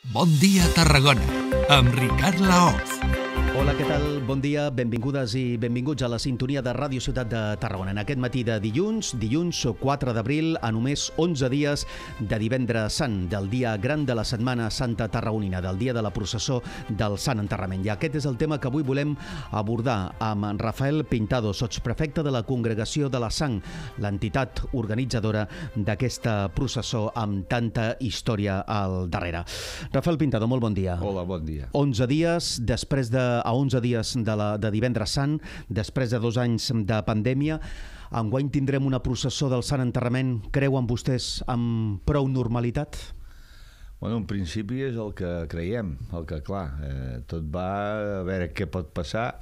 Bon dia, Tarragona, amb Ricard Laoz. Hola, què tal? Bon dia, benvingudes i benvinguts a la sintonia de Ràdio Ciutat de Tarragona. En aquest matí de dilluns 4 d'abril, a només 11 dies de Divendres Sant, del dia gran de la Setmana Santa Tarragonina, del dia de la processó del Sant Enterrament. I aquest és el tema que avui volem abordar amb en Rafael Pintado, sotsprefecte de la Congregació de la Sang, l'entitat organitzadora d'aquesta processó amb tanta història al darrere. Rafael Pintado, molt bon dia. Hola, bon dia. 11 dies després a 11 dies de Divendres Sant, després de 2 anys de pandèmia. Enguany tindrem una processó del Sant Enterrament, creuen vostès, amb prou normalitat? Bueno, en principi és el que creiem, el que, clar, tot va a veure què pot passar.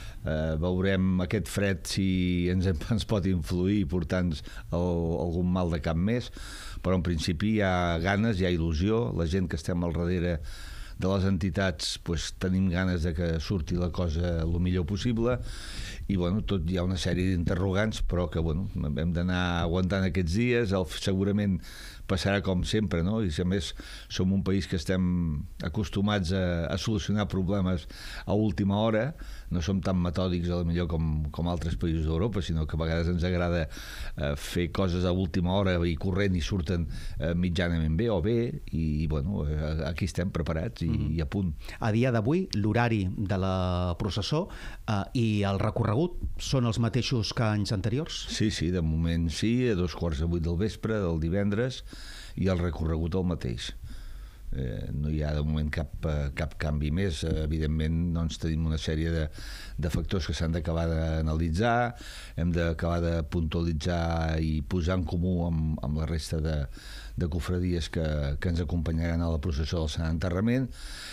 Veurem aquest fred si ens pot influir i portar-nos algun mal de cap més, però en principi hi ha ganes, hi ha il·lusió, la gent que estem al darrere de les entitats tenim ganes de que surti la cosa el millor possible i tot hi ha una sèrie d'interrogants, però que hem d'anar aguantant aquests dies. Segurament passarà com sempre, no? I a més som un país que estem acostumats a solucionar problemes a última hora, no som tan metòdics millor com altres països d'Europa, sinó que a vegades ens agrada fer coses a última hora i corrent i surten mitjanament bé o bé, i aquí estem preparats i a punt. A dia d'avui, l'horari de la processó i el recorregut són els mateixos que anys anteriors? Sí, de moment sí, a 7:45 del vespre, del divendres, i el recorregut el mateix. No hi ha de moment cap canvi més. Evidentment tenim una sèrie de factors que s'han d'acabar d'analitzar, hem d'acabar de puntualitzar i posar en comú amb la resta de cofradies que ens acompanyaran a la processó del Sant Enterrament,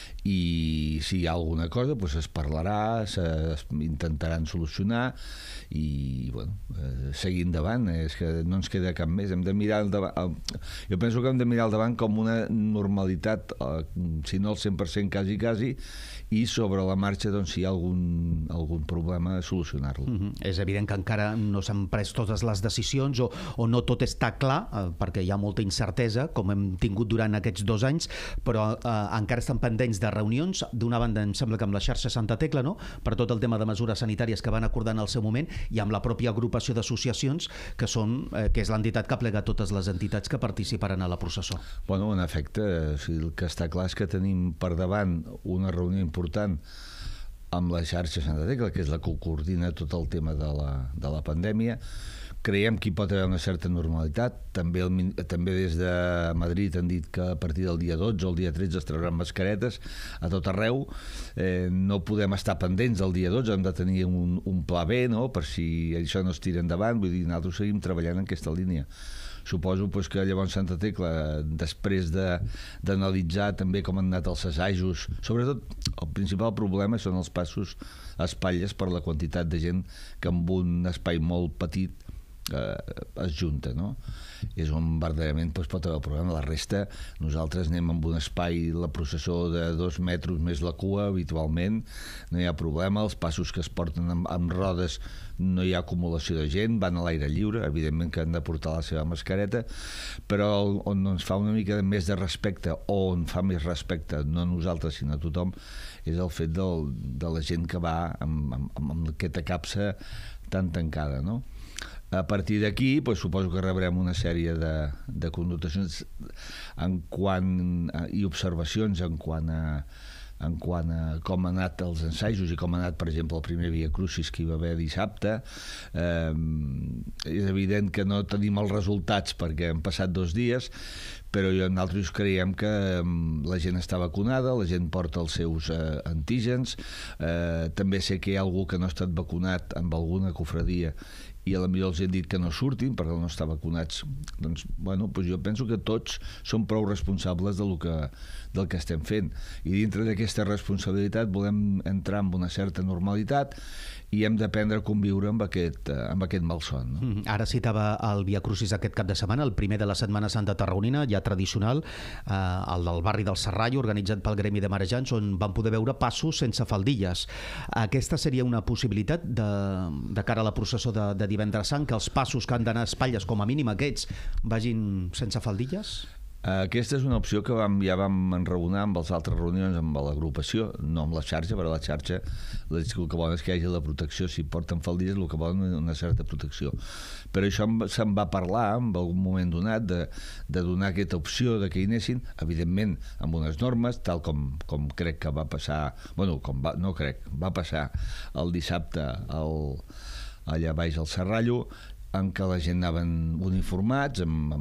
i si hi ha alguna cosa es parlarà, s'intentaran solucionar i seguir endavant. És que no ens queda cap més, hem de mirar endavant. Jo penso que hem de mirar endavant com una normalitat, si no al 100% quasi, i sobre la marxa si hi ha algun problema solucionar-lo. És evident que encara no s'han pres totes les decisions o no tot està clar, perquè hi ha molta incertesa, com hem tingut durant aquests 2 anys, però encara estan pendents de reunions. D'una banda, em sembla que amb la xarxa Santa Tecla, no?, per tot el tema de mesures sanitàries que van acordar en el seu moment, i amb la pròpia agrupació d'associacions, que és l'entitat que aplega totes les entitats que participaran a la processó. En efecte, el que està clar és que tenim per davant una reunió important amb la xarxa Santa Tecla, que és la que coordina tot el tema de la pandèmia. Creiem que hi pot haver una certa normalitat. També des de Madrid han dit que a partir del dia 12 o el dia 13 es trauran mascaretes a tot arreu. No podem estar pendents del dia 12, hem de tenir un pla B, no?, per si això no es tira endavant. Vull dir, nosaltres seguim treballant en aquesta línia. Suposo que llavors Santa Tecla, després d'analitzar també com han anat els assajos, sobretot el principal problema són els passos a espatlles per la quantitat de gent que en un espai molt petit es junta, no? És on verdaderament pot haver el problema. La resta, nosaltres anem amb un espai, la processó de 2 metres més la cua habitualment, no hi ha problema. Els passos que es porten amb rodes no hi ha acumulació de gent, van a l'aire lliure, evidentment que han de portar la seva mascareta, però on ens fa una mica més de respecte, o on fa més respecte, no a nosaltres sinó a tothom, és el fet de la gent que va amb aquesta capsa tan tancada, no? A partir d'aquí, suposo que rebrem una sèrie de connotacions i observacions en quant a com han anat els ensajos i com ha anat, per exemple, el primer Via Crucis que hi va haver dissabte. És evident que no tenim els resultats perquè han passat 2 dies, però nosaltres creiem que la gent està vacunada, la gent porta els seus antígens. També sé que hi ha algú que no ha estat vacunat amb alguna cofradia i potser els han dit que no surtin perquè no estan vacunats. Jo penso que tots som prou responsables del que estem fent, i dintre d'aquesta responsabilitat volem entrar en una certa normalitat i hem d'aprendre a conviure amb aquest malson, no? Ara citava el Via Crucis aquest cap de setmana, el primer de la Setmana Santa Tarragonina, ja tradicional, el del barri del Serrallo, organitzat pel Gremi de Marejants, on van poder veure passos sense faldilles. Aquesta seria una possibilitat de cara a la processó de Divendres Sant, que els passos que han d'anar a espatlles, com a mínim aquests, vagin sense faldilles? Aquesta és una opció que ja vam enraonar amb les altres reunions amb l'agrupació, no amb la xarxa, però la xarxa el que volen és que hi hagi la protecció. Si porten faldilles, el que volen és una certa protecció. Però això se'n va parlar en algun moment donat de donar aquesta opció de que hi anessin, evidentment amb unes normes, tal com crec que va passar, va passar el dissabte allà baix al Serrallo, en què la gent anaven uniformats,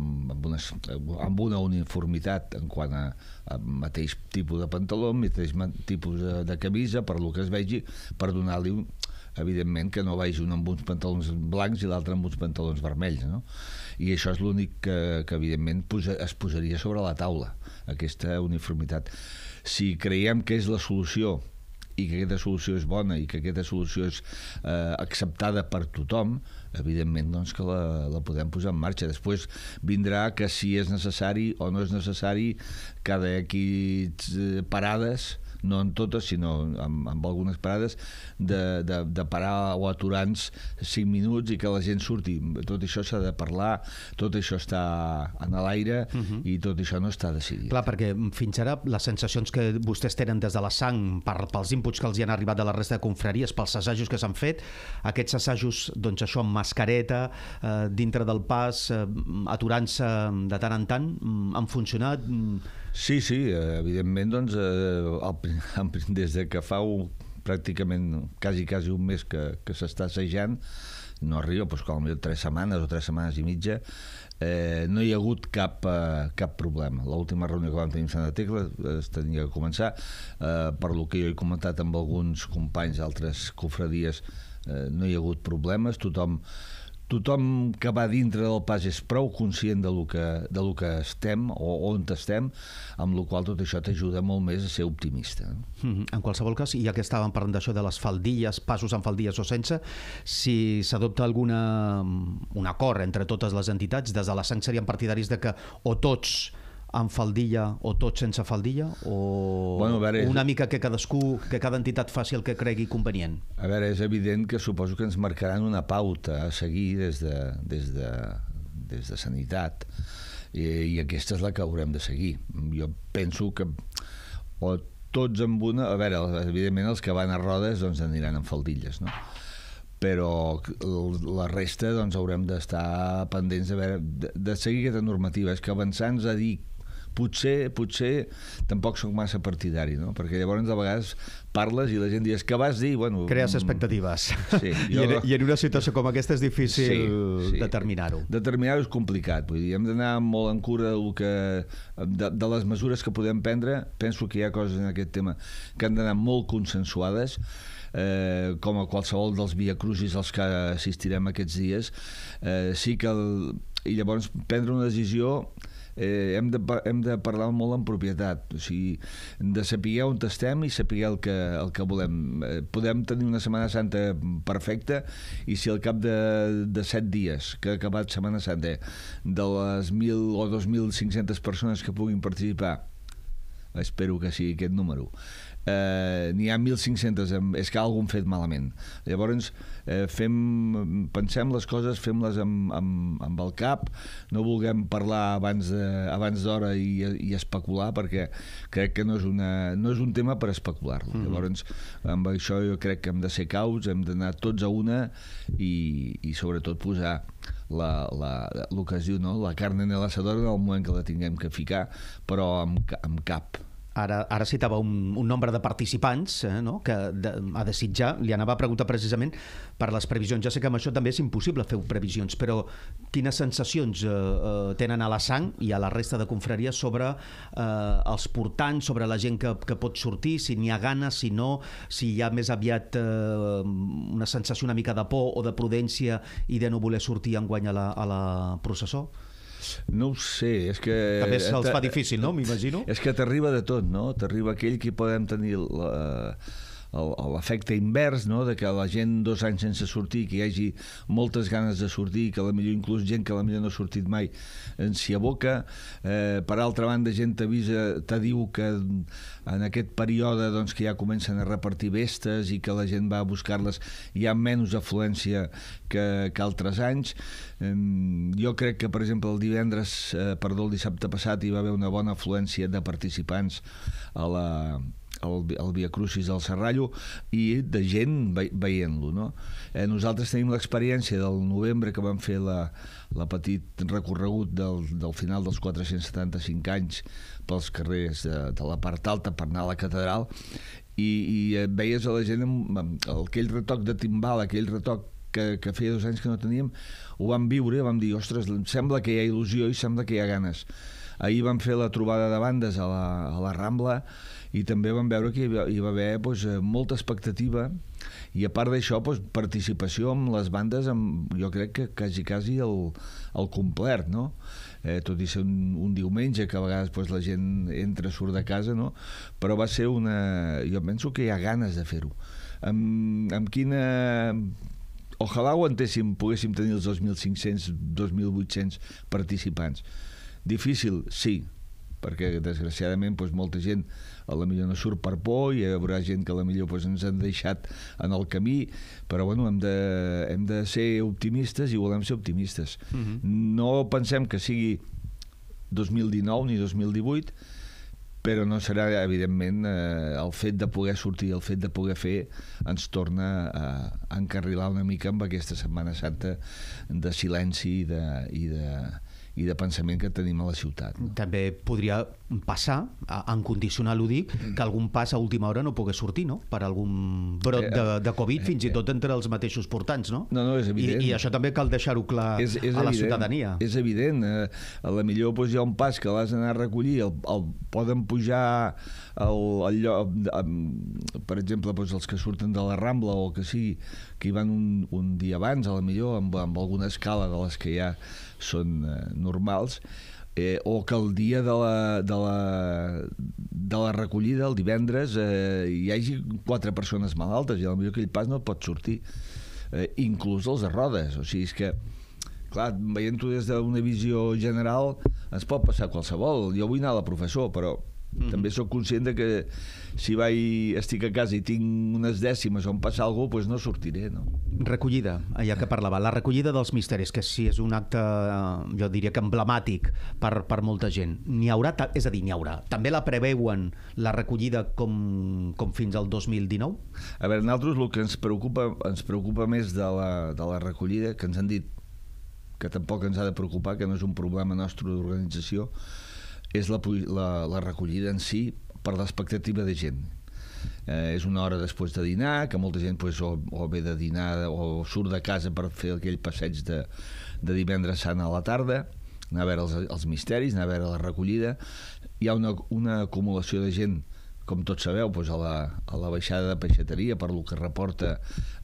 amb una uniformitat en quant a mateix tipus de pantaló, mateix tipus de camisa, per lo que es vegi, per donar-li, evidentment, que no vagi un amb uns pantalons blancs i l'altre amb uns pantalons vermells, no? I això és l'únic que evidentment, es posaria sobre la taula, aquesta uniformitat. Si creiem que és la solució i que aquesta solució és bona i que aquesta solució és acceptada per tothom, evidentment doncs, que la podem posar en marxa. Després vindrà que si és necessari o no és necessari cada X parades, no en totes, sinó amb algunes parades, de parar o aturar-nos 5 minuts i que la gent surti. Tot això s'ha de parlar, tot això està en l'aire i tot això no està decidit. Clar, perquè fins ara les sensacions que vostès tenen des de la sang pels inputs que els hi han arribat de la resta de confraries, pels assajos que s'han fet, aquests assajos, doncs això, amb mascareta, dintre del pas, aturant-se de tant en tant, han funcionat? Sí, evidentment, doncs, des de que fa pràcticament quasi un mes que s'està assajant, no arriba, doncs, com 3 setmanes o 3 setmanes i mitja, no hi ha hagut cap problema. L'última reunió que vam tenir amb Santa Tecla es tenia que començar, per lo que jo he comentat amb alguns companys d'altres confradies, no hi ha hagut problemes, tothom que va dintre del pas és prou conscient de lo que estem o on estem, amb la qual tot això t'ajuda molt més a ser optimista. En qualsevol cas, ja que estàvem parlant d'això de les faldilles, passos amb faldilles o sense, si s'adopta un acord entre totes les entitats, des de la sang serien partidaris de que o tots amb faldilla o tots sense faldilla, o una mica que cada entitat faci el que cregui convenient? A veure, és evident que suposo que ens marcaran una pauta a seguir des de Sanitat, i aquesta és la que haurem de seguir. Jo penso que o tots amb una... A veure, evidentment els que van a rodes doncs aniran amb faldilles, no? Però la resta doncs haurem d'estar pendents de seguir aquesta normativa. És que avançar ens ha dit potser tampoc soc massa partidari, no? Perquè llavors de vegades parles i la gent diu, que vas dir... Crees expectatives. Sí, I en una situació com aquesta és difícil determinar-ho. Determinar-ho és complicat. Vull dir, hem d'anar molt en cura de les mesures que podem prendre. Penso que hi ha coses en aquest tema que han d'anar molt consensuades, com a qualsevol dels viacrucis als que assistirem aquests dies. I llavors prendre una decisió... hem de parlar molt en propietat, o sigui, de saber on estem i saber el que volem. Podem tenir una Setmana Santa perfecta i si al cap de 7 dies que ha acabat Setmana Santa, de les 1.000 o 2.500 persones que puguin participar, espero que sigui aquest número, n'hi ha 1.500, és que algú hem fet malament. Llavors pensem les coses, fem-les amb el cap, no vulguem parlar abans d'hora i especular, perquè crec que no és un tema per especular-lo. Llavors amb això jo crec que hem de ser caus, hem d'anar tots a una i sobretot posar el que es diu, no? La carn en l'asador en el moment que la tinguem que ficar, però amb cap. Ara citava un nombre de participants, no? Que a desitjar, li anava a preguntar precisament per les previsions. Ja sé que amb això també és impossible fer previsions, però quines sensacions tenen a la sang i a la resta de confraries sobre els portants, sobre la gent que pot sortir, si n'hi ha ganes, si no, si hi ha més aviat una sensació una mica de por o de prudència i de no voler sortir enguany a la processó? No ho sé, és que... També se'ls fa difícil, no? M'imagino. És que t'arriba de tot, no? T'arriba aquell que podem tenir l'efecte invers, no? De que la gent 2 anys sense sortir, que hi hagi moltes ganes de sortir, que potser inclús gent que potser no ha sortit mai s'hi aboca. Per altra banda, gent t'avisa, te diu que en aquest període doncs, que ja comencen a repartir vestes i que la gent va a buscar-les, hi ha menys afluència que altres anys. Jo crec que, per exemple, el dissabte passat hi va haver una bona afluència de participants al Via Crucis del Serrallo i de gent veient-lo, no? Nosaltres tenim l'experiència del novembre que vam fer la petit recorregut del final dels 475 anys pels carrers de la part alta per anar a la catedral i veies a la gent amb aquell retoc de timbal, aquell retoc que feia 2 anys que no teníem, ho vam viure, vam dir, ostres, sembla que hi ha il·lusió i sembla que hi ha ganes. Ahir vam fer la trobada de bandes a la Rambla i també vam veure que hi va haver molta expectativa i a part d'això participació amb les bandes jo crec que quasi el complet, no? Tot i ser un diumenge que a vegades la gent entra, surt de casa, no? Però va ser jo penso que hi ha ganes de fer-ho. Amb quina... Ojalà ho entéssim, poguéssim tenir els 2.500, 2.800 participants. Difícil, sí, perquè desgraciadament molta gent potser no surt per por i hi haurà gent que potser ens han deixat en el camí, però bueno, hem de ser optimistes i volem ser optimistes. No pensem que sigui 2019 ni 2018, però no serà, evidentment, el fet de poder sortir, el fet de poder fer, ens torna a encarrilar una mica amb aquesta Setmana Santa de silenci i de pensament que tenim a la ciutat. No? També podria passar, en condicional ho dic, que algun pas a última hora no pogués sortir, no? Per algun brot de Covid, fins i tot entre els mateixos portants, no? No, és evident. I això també cal deixar-ho clar a la ciutadania. És evident. A la millor hi ha un pas que l'has d'anar a recollir, el poden pujar al lloc, per exemple, els que surten de la Rambla o que sigui, que hi van un dia abans, a la millor, amb alguna escala de les que ja són normals, o que el dia de la recollida, el divendres, hi hagi 4 persones malaltes i potser aquell pas no pot sortir, inclús els de rodes. O sigui, és que, clar, veient-ho des d'una visió general, ens pot passar qualsevol. Jo vull anar a la professor, però també sóc conscient de que si estic a casa i tinc unes dècimes on passa alguna cosa, doncs no sortiré, no? Recollida, ja que parlava, la recollida dels misteris, que sí és un acte, jo diria que emblemàtic per molta gent. N'hi haurà, és a dir, n'hi haurà. També la preveuen la recollida com fins al 2019? A veure, nosaltres el que ens preocupa més de la recollida, que ens han dit que tampoc ens ha de preocupar, que no és un problema nostre d'organització, és la recollida en si per l'expectativa de gent. És una hora després de dinar, que molta gent o ve de dinar o surt de casa per fer aquell passeig de divendres sant a la tarda, anar a veure els misteris, anar a veure la recollida. Hi ha una acumulació de gent, com tots sabeu, a la baixada de peixateria, per lo que reporta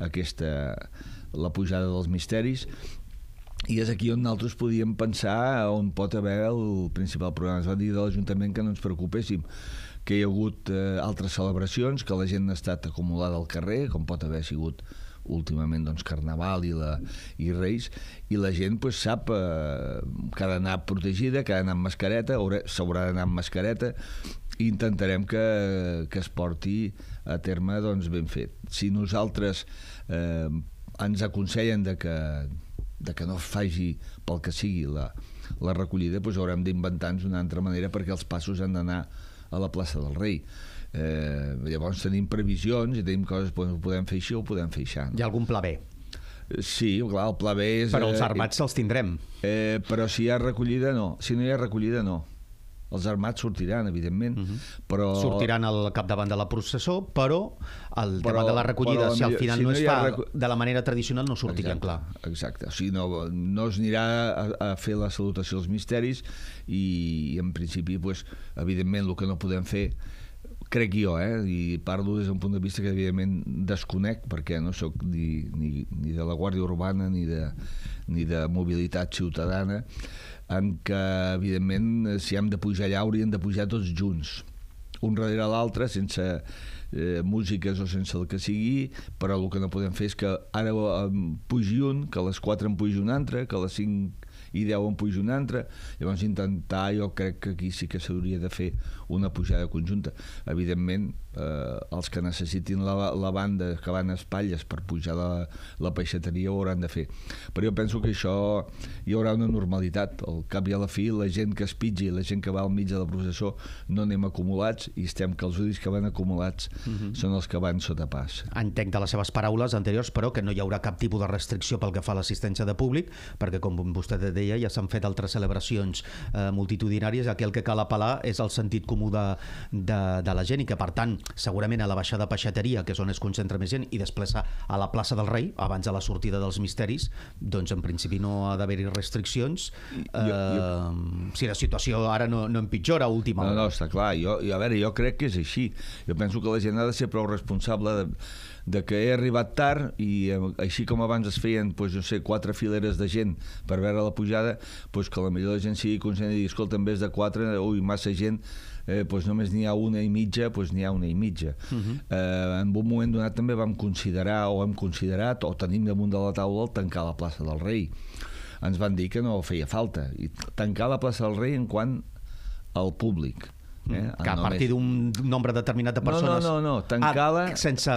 la pujada dels misteris, i és aquí on nosaltres podíem pensar on pot haver el principal problema. Es va dir de l'Ajuntament que no ens preocupéssim, que hi ha hagut altres celebracions, que la gent ha estat acumulada al carrer, com pot haver sigut últimament Carnaval i Reis, i la gent sap que ha d'anar protegida, que ha d'anar amb mascareta, s'haurà d'anar amb mascareta, i intentarem que es porti a terme ben fet. Si nosaltres ens aconsellen de que no faci pel que sigui la recollida, haurem d'inventar-nos una altra manera, perquè els passos han d'anar a la plaça del Rei. Llavors tenim previsions i tenim coses, ho podem fer així o ho podem fer així. Hi ha algun pla B? Sí, clar, el pla B és... Però els armats se'ls tindrem. Però si hi ha recollida, no. Si no hi ha recollida, no. Els armats sortiran, evidentment, però... Sortiran al capdavant de la processó, però el tema de la recollida, si al final no es fa de la manera tradicional, no sortirien, clar. Exacte. O sigui, no es anirà a fer la salutació als misteris i, en principi, evidentment, el que no podem fer, crec jo, i parlo des d'un punt de vista que, evidentment, desconec, perquè no sóc ni de la Guàrdia Urbana ni de mobilitat ciutadana, en què, evidentment, si hem de pujar allà, hauríem de pujar tots junts. un darrere l'altre, sense músiques o sense el que sigui, però el que no podem fer és que ara pugi un, que a les 4 en pugi un altre, que a les 5 i 10 en pugi un altre. Llavors intentar, jo crec que aquí sí que s'hauria de fer una pujada conjunta. Evidentment, els que necessitin la banda que van a espatlles per pujar la peixateria ho hauran de fer, però jo penso que això hi haurà una normalitat. Al cap i a la fi, la gent que es pitgi, la gent que va al mig de la processó, no anem acumulats, i estem que els udis que van acumulats són els que van sota pas. Entenc de les seves paraules anteriors, però, que no hi haurà cap tipus de restricció pel que fa a l'assistència de públic, perquè, com vostè deia, ja s'han fet altres celebracions multitudinàries. Aquí el que cal apel·lar és el sentit comú de la gent, i que, per tant, segurament a la baixada de peixateria, que és on es concentra més gent, i després a la plaça del Rei, abans de la sortida dels misteris, doncs en principi no ha d'haver-hi restriccions. Si la situació ara no empitjora a última hora. No, està clar. Jo crec que és així. Jo penso que la gent ha de ser prou responsable de que he arribat tard, i així com abans es feien, doncs, no sé, 4 fileres de gent per veure la pujada, doncs que potser la gent sigui conscient i digui, escolta, en vez de 4, massa gent, doncs només n'hi ha 1,5, doncs n'hi ha 1,5. En un moment donat també vam considerar, o hem considerat, o tenim damunt de la taula el tancar la plaça del Rei. Ens van dir que no feia falta. I tancar la plaça del Rei en quant al públic. Que a partir d'un nombre determinat de persones... No. Tancar-la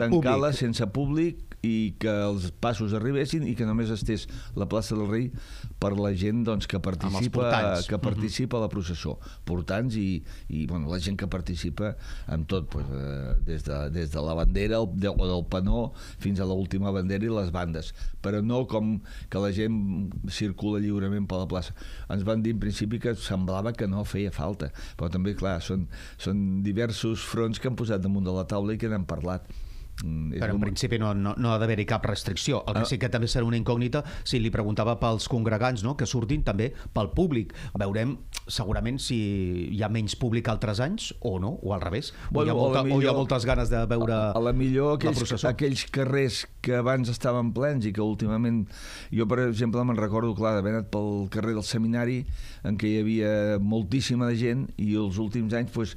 sense públic, i que els passos arribessin, i que només estés la plaça del Rei per la gent, doncs, que participa a la processó. Portants i la gent que participa en tot, des de la bandera o del panó fins a l'última bandera i les bandes, però no com que la gent circula lliurement per la plaça. Ens van dir en principi que semblava que no feia falta, però també, clar, són diversos fronts que han posat damunt de la taula i que n'han parlat. Però en principi no ha d'haver-hi cap restricció. El que sí que també serà una incògnita, si li preguntava pels congregants, no?, que surtin, també pel públic. Veurem segurament si hi ha menys públic altres anys o no, o al revés, o hi ha moltes ganes de veure la processó. Aquells carrers que abans estaven plens i que últimament, jo per exemple me'n recordo, clar, d'haver anat pel carrer del Seminari, en què hi havia moltíssima de gent, i els últims anys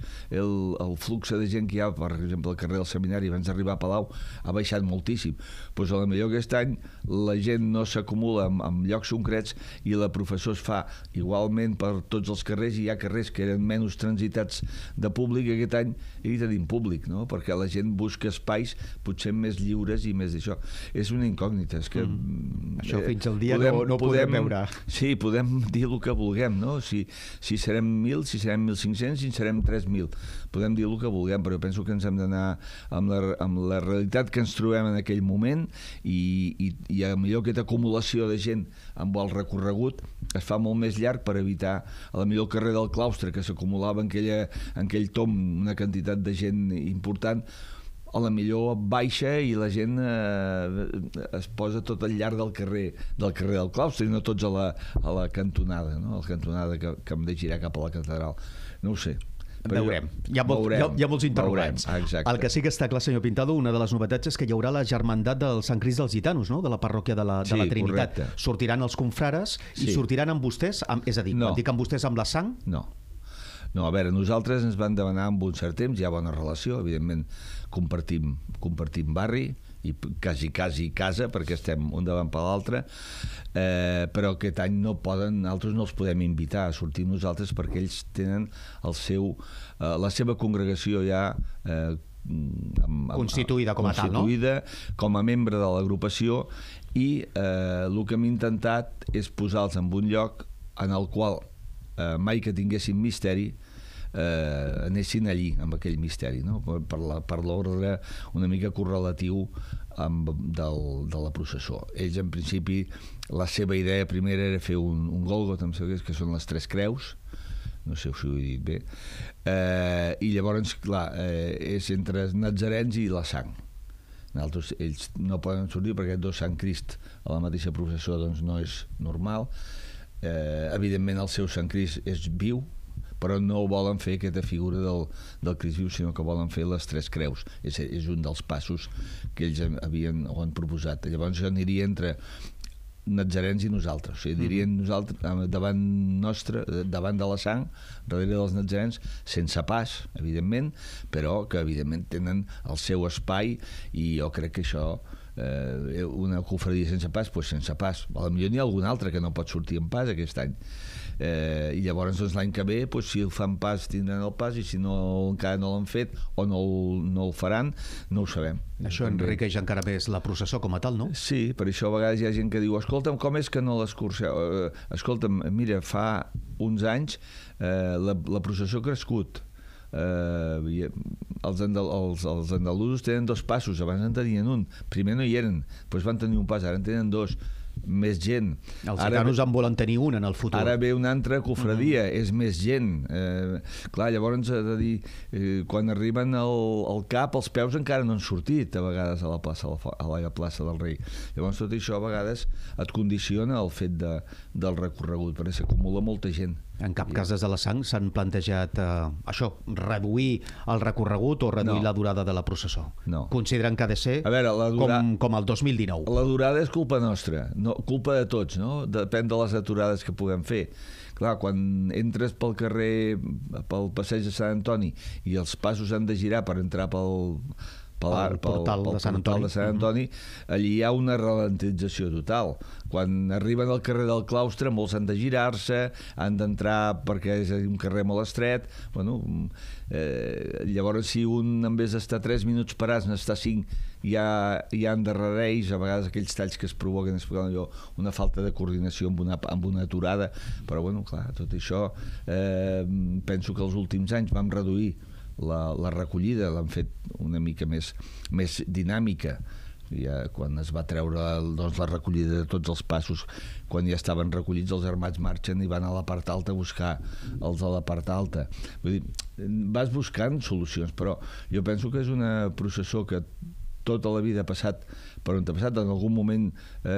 el flux de gent que hi ha, per exemple, al carrer del Seminari abans d'arribar a Palau, ha baixat moltíssim. Doncs potser aquest any la gent no s'acumula en llocs concrets, i la processó es fa igualment per tots els carrers, i hi ha carrers que eren menys transitats de públic, i aquest any hi tenim públic, no? Perquè la gent busca espais potser més lliures i més d'això. És una incògnita. És que, això fins al dia no podem veure. Sí, podem dir el que vulguem, no? Si serem 1.000, si serem 1.500, si serem 3.000. Podem dir el que vulguem, però penso que ens hem d'anar amb la realitat que ens trobem en aquell moment, i a millor aquesta acumulació de gent amb el recorregut es fa molt més llarg per evitar a la millor carrer del Claustre, que s'acumulava en aquell tom una quantitat de gent important, a la millor baixa i la gent es posa tot al llarg del carrer del Claustre, i no tots a la cantonada, no? A la cantonada que hem de girar cap a la catedral. No ho sé. Veurem. Hi ha molts interrogants. El que sí que està clar, senyor Pintado, una de les novetats és que hi haurà la germandat del Sant Crist dels Gitanos, no?, de la parròquia de la Trinitat. Correcte. Sortiran els confrares i sortiran amb vostès, és a dir, quan dic amb vostès, amb la sang? No, a veure, nosaltres ens van demanar amb un cert temps, hi ha bona relació, evidentment compartim barri, i quasi casa, perquè estem un davant per l'altre, però aquest any nosaltres no els podem invitar a sortir nosaltres, perquè ells tenen la seva congregació ja constituïda com a tal, no? Constituïda com a membre de l'agrupació, i el que hem intentat és posar-los en un lloc en el qual mai que tinguessin misteri anessin allí amb aquell misteri, no? Per l'ordre una mica correlatiu de la processó. Ells, en principi, la seva idea primera era fer un Gòlgota, que són les 3 creus, no sé si ho he dit bé, i llavors, clar, és entre els natzarens i la sang. Ells no poden sortir perquè dos Sant Crist a la mateixa processó doncs no és normal. Evidentment el seu Sant Crist és viu, però no volen fer aquesta figura del Crist viu, sinó que volen fer les 3 creus. És un dels passos que ells han proposat. Llavors aniria entre natzarens i nosaltres. O sigui, dirien nosaltres, davant nostre, davant de la sang, darrere dels natzarens, sense pas, evidentment, però que, evidentment, tenen el seu espai, i jo crec que això, una confraria sense pas, doncs sense pas. Potser n'hi ha algun altre que no pot sortir en pas aquest any. I llavors doncs, l'any que ve, doncs, si el fan pas tindran el pas, i si no, encara no l'han fet o no el faran, no ho sabem. Això enriqueix encara més la processó com a tal, no? Sí, per això a vegades hi ha gent que diu escolta'm, com és que no l'escurceu? Escolta'm, mira, fa uns anys la processó ha crescut. Els andalusos tenen 2 passos, abans en tenien un, primer no hi eren, després van tenir un pas, ara en tenen 2, més gent. Els gitanos en volen tenir un en el futur. Ara ve una altra cofradia, és més gent. Clar, llavors ha de dir, quan arriben al cap, els peus encara no han sortit a vegades a la plaça del Rei. Llavors tot això a vegades et condiciona el fet del recorregut, perquè s'acumula molta gent. En cap cas des de la sang s'han plantejat això, reduir el recorregut o reduir la durada de la processó. No. Consideren que ha de ser com el 2019. La durada és culpa nostra, culpa de tots, no? Depèn de les aturades que puguem fer. Clar, quan entres pel carrer, pel passeig de Sant Antoni, i els passos han de girar per entrar pel portal de Sant Antoni, allí hi ha una ralentització total. Quan arriben al carrer del Claustre, molts han de girar-se, han d'entrar perquè és un carrer molt estret. Bueno, llavors, si un en vez d'estar 3 minuts parats n'està 5, ja endarrereix, a vegades aquells talls que es provoquen una falta de coordinació amb una aturada. Però, bueno, clar, tot això penso que els últims anys vam reduir la recollida, l'han fet una mica més dinàmica. Quan es va treure la recollida de tots els passos, quan ja estaven recollits, els armats marxen i van a la part alta a buscar els de la part alta. Vull dir, vas buscant solucions, però jo penso que és una processó que tota la vida ha passat per on ha passat. En algun moment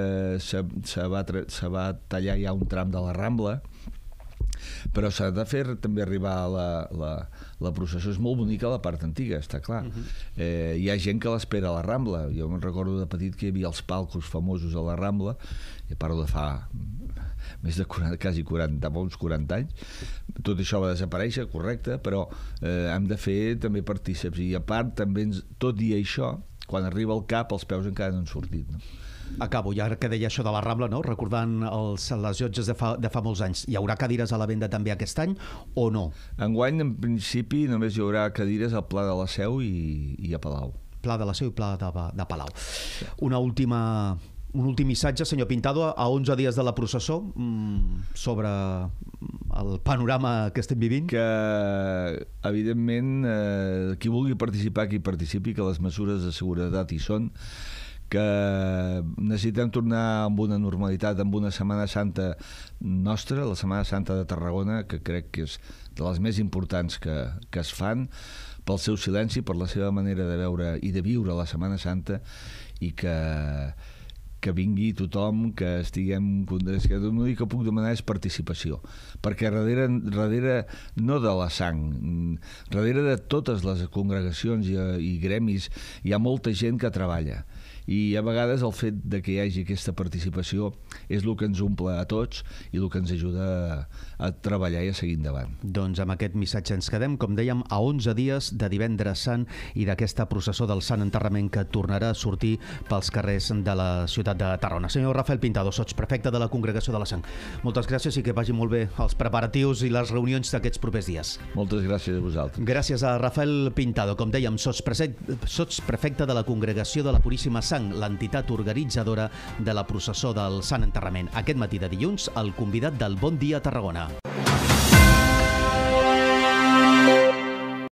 se va tallar ja un tram de la Rambla, però s'ha de fer també arribar la processó. És molt bonica la part antiga, està clar. Hi ha gent que l'espera a la Rambla. Jo me'n recordo de petit que hi havia els palcos famosos a la Rambla, i parlo de fa més de quasi 40 anys. Tot això va desaparèixer, correcte, però hem de fer també partíceps, i a part també, tot i això, quan arriba al cap els peus encara no han sortit, no? Acabo, ja que deia això de la Rambla, no? Recordant les llotges de fa molts anys, hi haurà cadires a la venda també aquest any o no? Enguany, en principi, només hi haurà cadires al Pla de la Seu i a Palau. Pla de la Seu i Pla de Palau. Un últim missatge, senyor Pintado, a 11 dies de la processó, sobre el panorama que estem vivint? Que, evidentment, qui vulgui participar, qui participi, que les mesures de seguretat hi són, que necessitem tornar amb una normalitat, amb una Setmana Santa nostra, la Setmana Santa de Tarragona, que crec que és de les més importants que es fan, pel seu silenci, per la seva manera de veure i de viure la Setmana Santa, i que vingui tothom, que estiguem... L'únic que puc demanar és participació, perquè darrere no de la sang, darrere de totes les congregacions i gremis hi ha molta gent que treballa, i a vegades el fet de que hi hagi aquesta participació és el que ens omple a tots i el que ens ajuda a treballar i a seguir endavant. Doncs amb aquest missatge ens quedem, com dèiem, a 11 dies de Divendres Sant i d'aquesta processó del Sant Enterrament que tornarà a sortir pels carrers de la ciutat de Tarragona. Senyor Rafael Pintado, sotsprefecte de la Congregació de la Sang, moltes gràcies i que vagin molt bé els preparatius i les reunions d'aquests propers dies. Moltes gràcies a vosaltres. Gràcies a Rafael Pintado, com dèiem, sotsprefecte de la Congregació de la Puríssima Sang, l'entitat organitzadora de la processó del Sant Enterrament. Aquest matí de dilluns, el convidat del Bon Dia Tarragona.